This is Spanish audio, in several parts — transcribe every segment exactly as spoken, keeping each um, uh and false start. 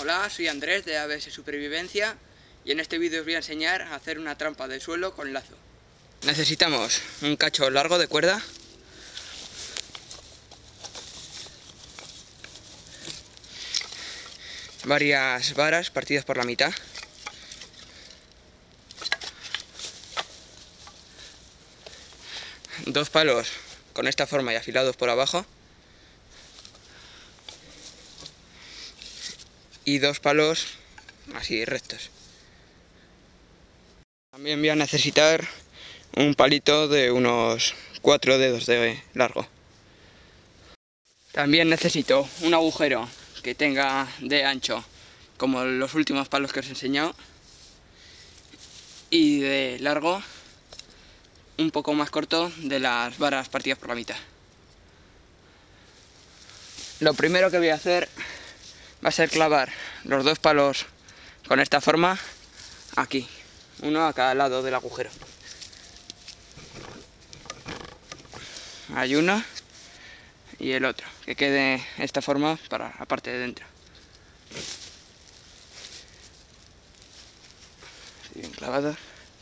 Hola, soy Andrés de A B S Supervivencia y en este vídeo os voy a enseñar a hacer una trampa de suelo con lazo. Necesitamos un cacho largo de cuerda, varias varas partidas por la mitad, dos palos con esta forma y afilados por abajo y dos palos así rectos. También voy a necesitar un palito de unos cuatro dedos de largo. También necesito un agujero que tenga de ancho como los últimos palos que os he enseñado y de largo un poco más corto de las varas partidas por la mitad. Lo primero que voy a hacer va a ser clavar los dos palos con esta forma aquí, uno a cada lado del agujero. Hay uno y el otro, que quede esta forma para la parte de dentro. Bien clavado.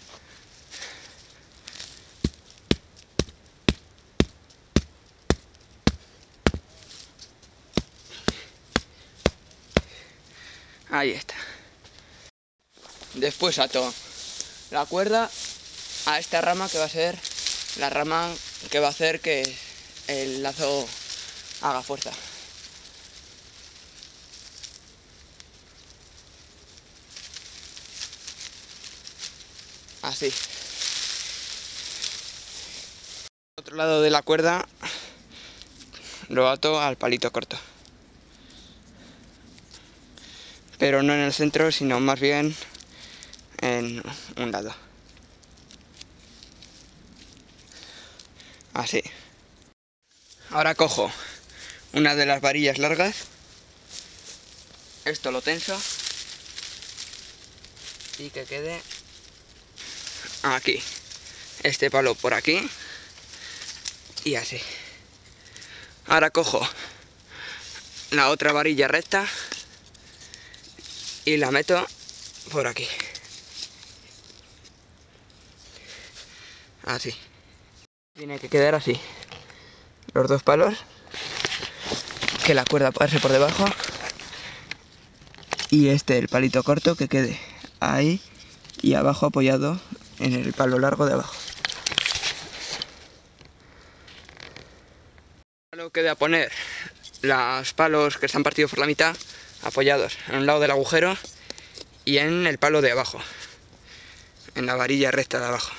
Ahí está. Después ato la cuerda a esta rama que va a ser la rama que va a hacer que el lazo haga fuerza. Así. Otro lado de la cuerda lo ato al palito corto. Pero no en el centro, sino más bien en un lado. Así. Ahora cojo una de las varillas largas, esto lo tenso y que quede aquí, este palo por aquí y así. Ahora cojo la otra varilla recta y la meto por aquí, así. Tiene que quedar así, los dos palos, que la cuerda pase por debajo y este, el palito corto, que quede ahí y abajo apoyado en el palo largo de abajo. Ahora queda poner los palos que están partidos por la mitad apoyados en un lado del agujero y en el palo de abajo, en la varilla recta de abajo.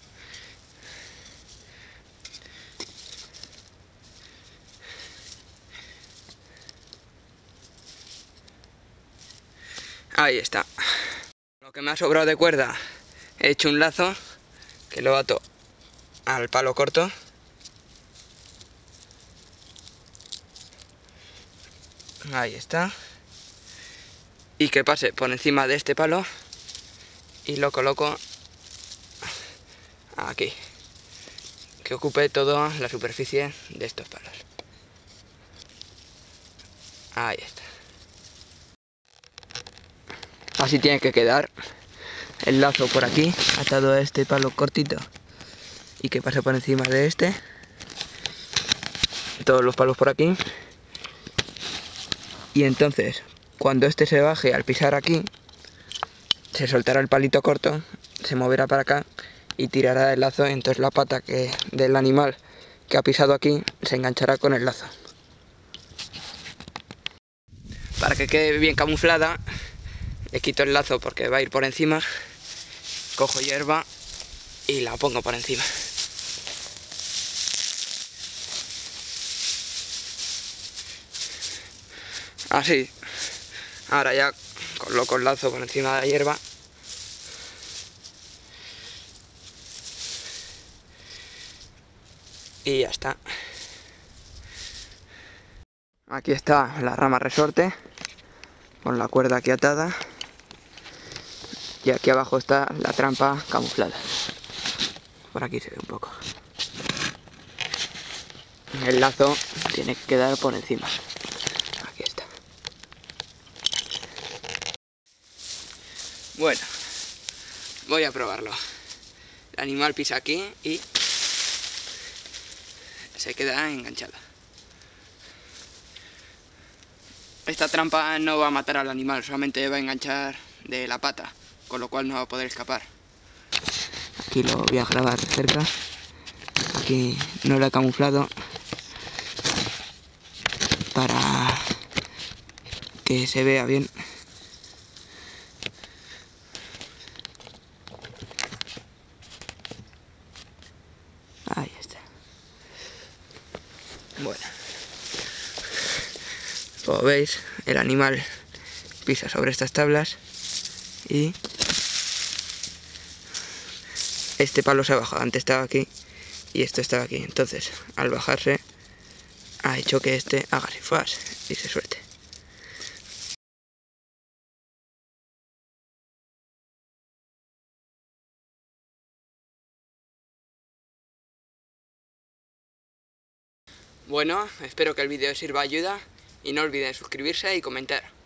Ahí está. Lo que me ha sobrado de cuerda, he hecho un lazo que lo ato al palo corto. Ahí está. Y que pase por encima de este palo y lo coloco aquí, que ocupe toda la superficie de estos palos. Ahí está. Así tiene que quedar el lazo por aquí, atado a este palo cortito y que pase por encima de este, todos los palos por aquí, y entonces cuando este se baje al pisar aquí, se soltará el palito corto, se moverá para acá y tirará el lazo, y entonces la pata que, del animal que ha pisado aquí se enganchará con el lazo. Para que quede bien camuflada, le quito el lazo porque va a ir por encima, cojo hierba y la pongo por encima. Así. Ahora ya coloco el lazo por encima de la hierba. Y ya está. Aquí está la rama resorte, con la cuerda aquí atada. Y aquí abajo está la trampa camuflada. Por aquí se ve un poco. El lazo tiene que quedar por encima. Aquí está. Bueno, voy a probarlo. El animal pisa aquí y se queda enganchado. Esta trampa no va a matar al animal, solamente va a enganchar de la pata, con lo cual no va a poder escapar. Aquí lo voy a grabar de cerca. Aquí no lo he camuflado para que se vea bien. Ahí está. Bueno, como veis, el animal pisa sobre estas tablas y este palo se ha bajado. Antes estaba aquí y esto estaba aquí. Entonces, al bajarse, ha hecho que este haga así fuas y se suelte. Bueno, espero que el vídeo sirva de ayuda y no olviden suscribirse y comentar.